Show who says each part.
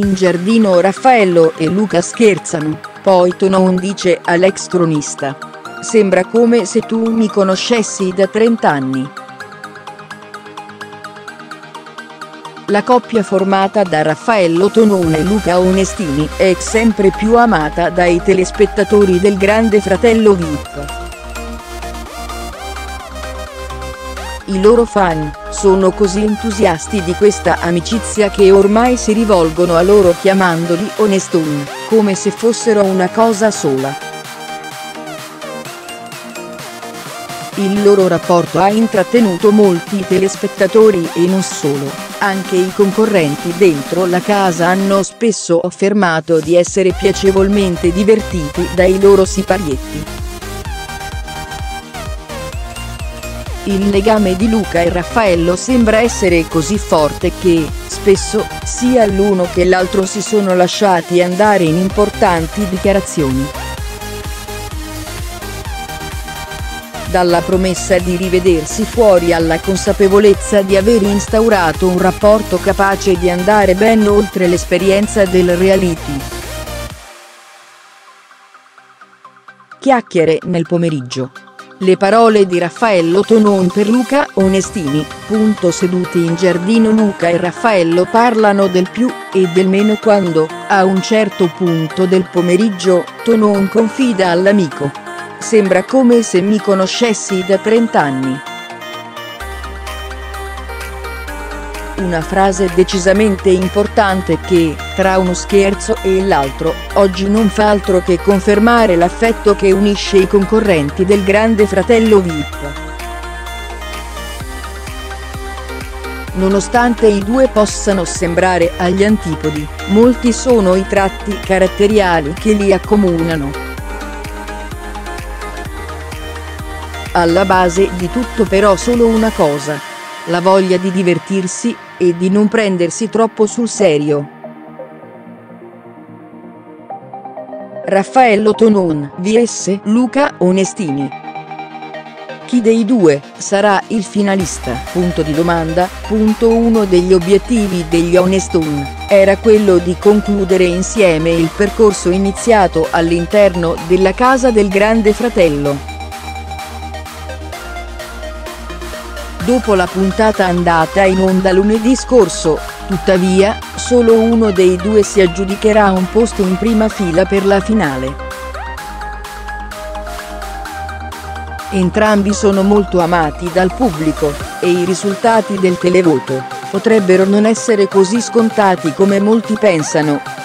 Speaker 1: In giardino Raffaello e Luca scherzano, poi Tonon dice all'ex cronista: "Sembra come se tu mi conoscessi da 30 anni". La coppia formata da Raffaello Tonon e Luca Onestini è sempre più amata dai telespettatori del Grande Fratello VIP. I loro fan sono così entusiasti di questa amicizia che ormai si rivolgono a loro chiamandoli Onestoni, come se fossero una cosa sola. Il loro rapporto ha intrattenuto molti telespettatori e non solo, anche i concorrenti dentro la casa hanno spesso affermato di essere piacevolmente divertiti dai loro siparietti. Il legame di Luca e Raffaello sembra essere così forte che, spesso, sia l'uno che l'altro si sono lasciati andare in importanti dichiarazioni. Dalla promessa di rivedersi fuori alla consapevolezza di aver instaurato un rapporto capace di andare ben oltre l'esperienza del reality. Chiacchiere nel pomeriggio. Le parole di Raffaello Tonon per Luca Onestini. Seduti in giardino Luca e Raffaello parlano del più e del meno quando, a un certo punto del pomeriggio, Tonon confida all'amico: "Sembra come se mi conoscessi da 30 anni". Una frase decisamente importante che, tra uno scherzo e l'altro, oggi non fa altro che confermare l'affetto che unisce i concorrenti del Grande Fratello VIP. Nonostante i due possano sembrare agli antipodi, molti sono i tratti caratteriali che li accomunano. Alla base di tutto però solo una cosa: la voglia di divertirsi e di non prendersi troppo sul serio. Raffaello Tonon vs Luca Onestini. Chi dei due sarà il finalista? Uno degli obiettivi degli Onestoni era quello di concludere insieme il percorso iniziato all'interno della casa del Grande Fratello. Dopo la puntata andata in onda lunedì scorso, tuttavia, solo uno dei due si aggiudicherà un posto in prima fila per la finale. Entrambi sono molto amati dal pubblico, e i risultati del televoto potrebbero non essere così scontati come molti pensano.